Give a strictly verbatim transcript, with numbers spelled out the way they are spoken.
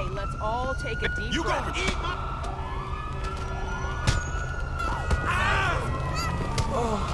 Okay, let's all take a deep You breath. gonna eat my... Ah! Oh.